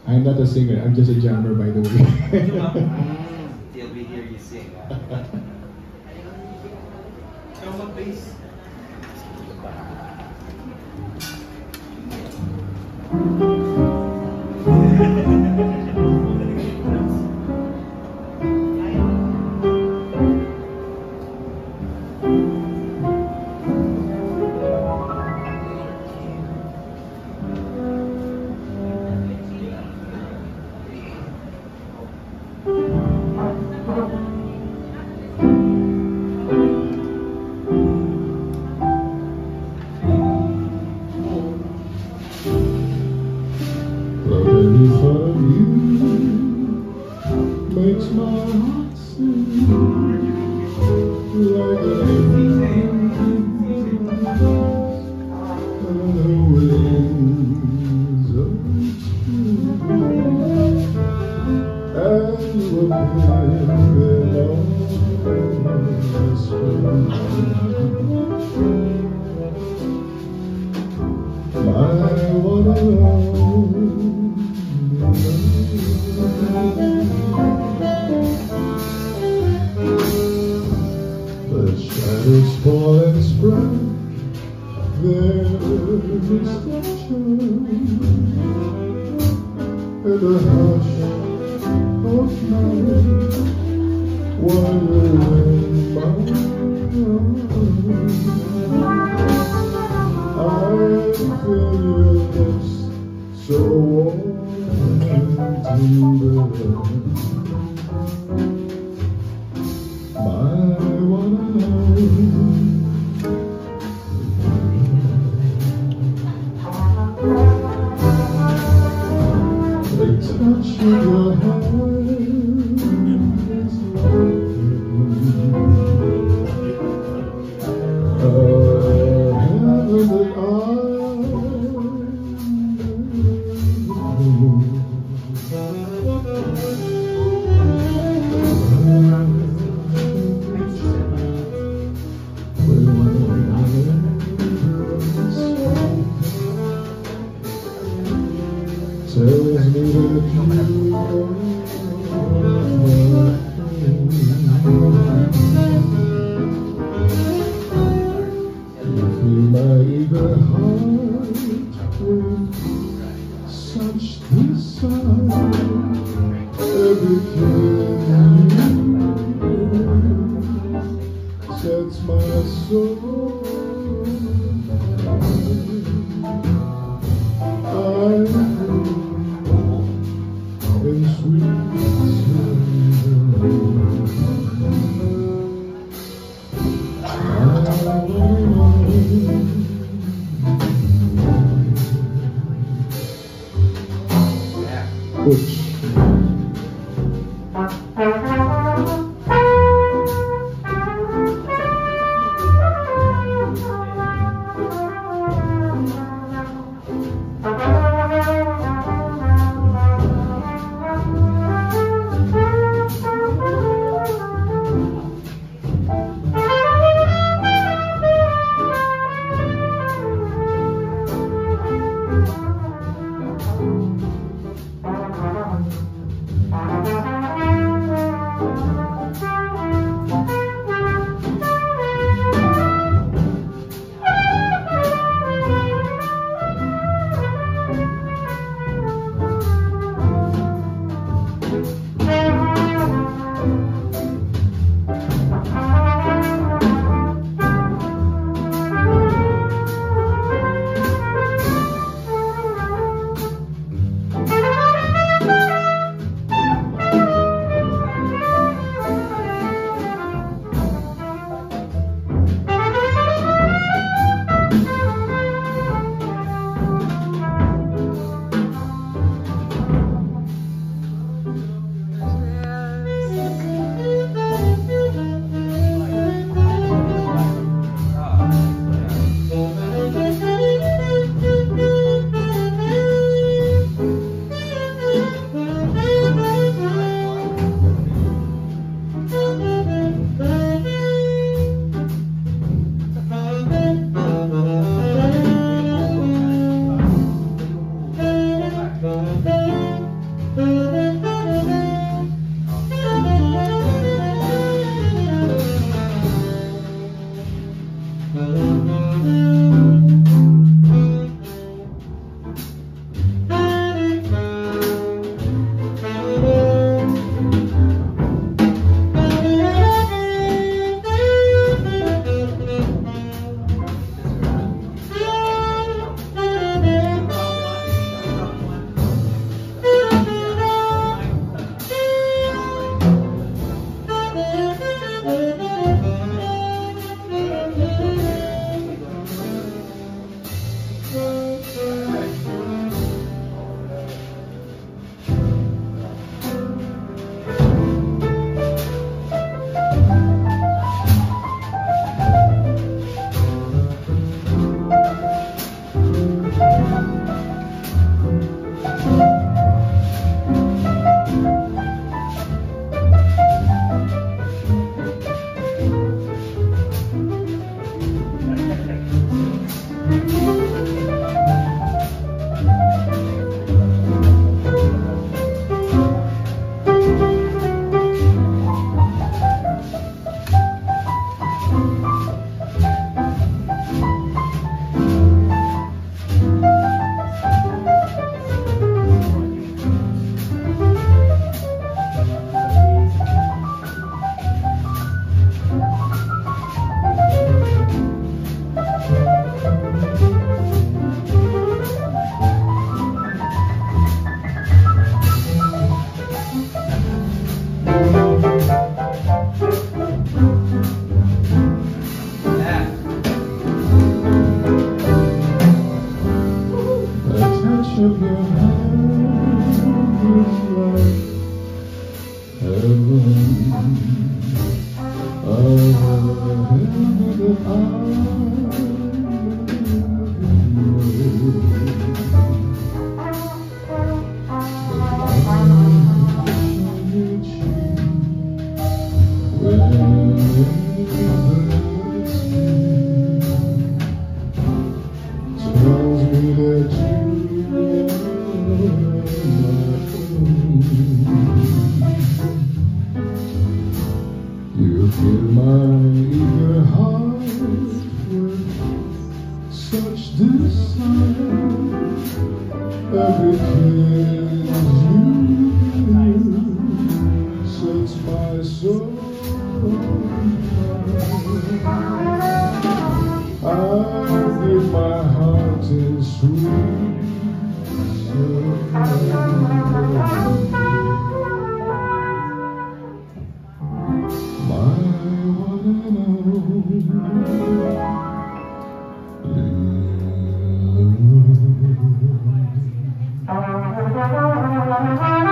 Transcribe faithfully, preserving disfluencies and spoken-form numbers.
I'm not a singer, I'm just a jammer, by the way. Till we hear you sing. Come on, please. Makes my heart sing like the wings of spring, and you appear on the spring. My one alone. The shadows fall and spread their reflection in the hush of night, while you're in my arms. I feel your lips so warm and tender. My one and only. The touch of your hand is like a heaven that I tells me that you feel my eager heart with such desire. Every kiss sets my soul. I in sweet Butch. your hand is like heaven. A heaven that I you fill my eager heart with such desire. Every kiss you give sets my soul on fire. I give my heart in sweet surrender. Thank you.